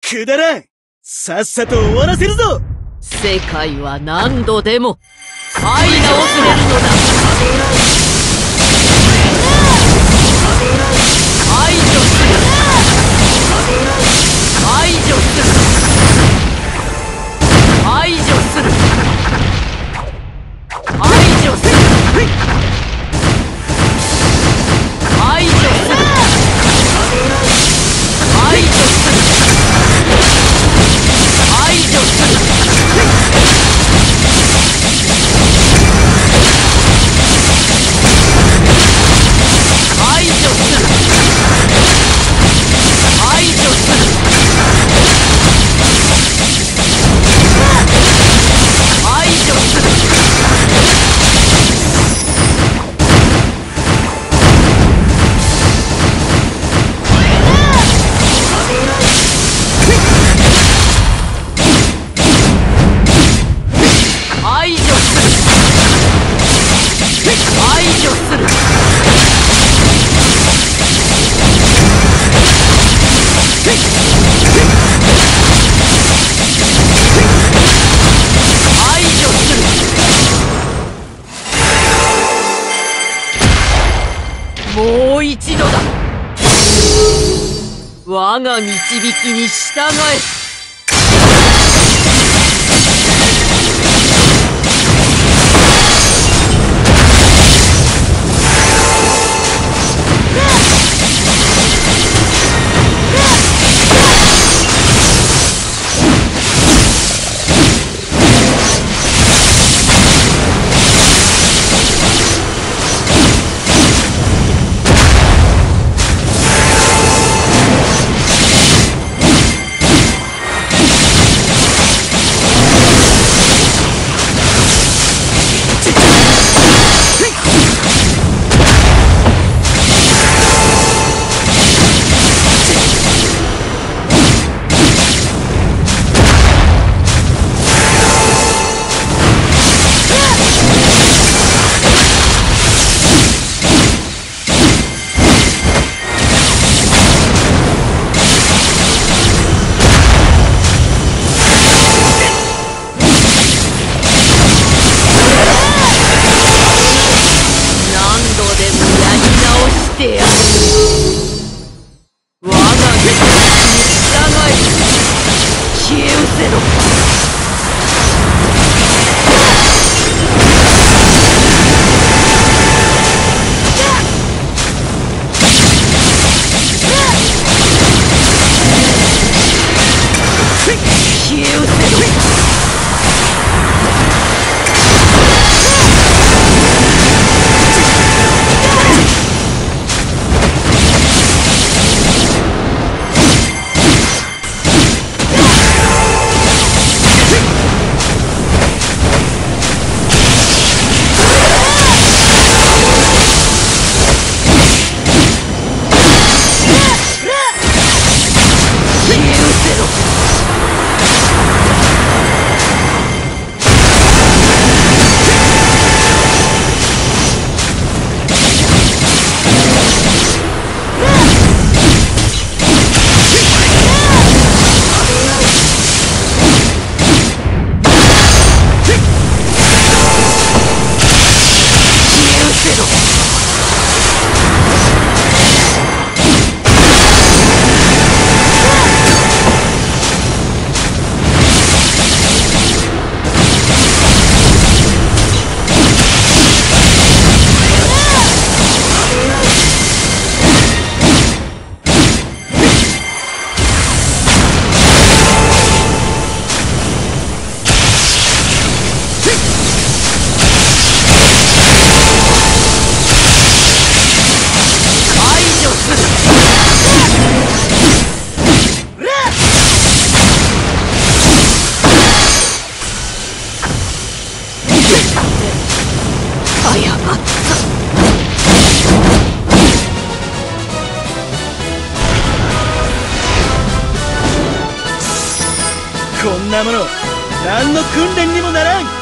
くだらん。さっさと終わらせるぞ。 世界は何度でも愛が遅れるのだ。排除する。排除する。排除する。排除する。排除する。排除する。排除する。排除する。排除する。排除する。排除する。排除する。排除する。もう一度だ。我が導きに従え。我が導きに従え。消え失せろ。消え失せろ。 こんなもの何の訓練にもならん。